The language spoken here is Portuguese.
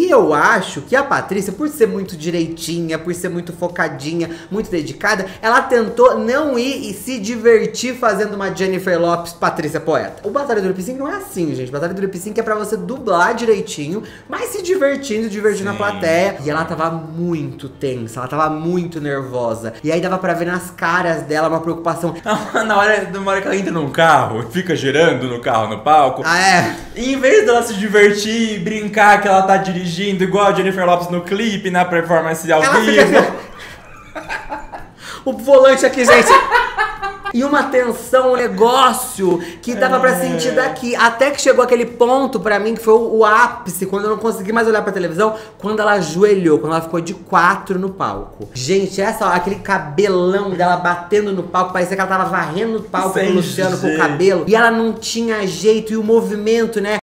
E eu acho que a Patrícia, por ser muito direitinha, por ser muito focadinha, muito dedicada, ela tentou não ir e se divertir fazendo uma Jennifer Lopez Patrícia Poeta. O Batalha do Lip Sync não é assim, gente. O Batalha do Lip Sync é pra você dublar direitinho, mas se divertindo na plateia. E ela tava muito tensa, ela tava muito nervosa. E aí dava pra ver nas caras dela uma preocupação. Na hora que ela entra num carro e fica girando no carro no palco. Ah, é? E em vez dela se divertir e brincar que ela tá dirigindo igual a Jennifer Lopez no clipe, na performance ao vivo. O volante aqui, gente. E uma tensão, um negócio que dava pra sentir daqui. Até que chegou aquele ponto pra mim que foi o ápice, quando eu não consegui mais olhar pra televisão, quando ela ajoelhou, quando ela ficou de 4 no palco. Gente, aquele cabelão dela batendo no palco, parecia que ela tava varrendo no palco com o Luciano com o cabelo. E ela não tinha jeito, e o movimento, né?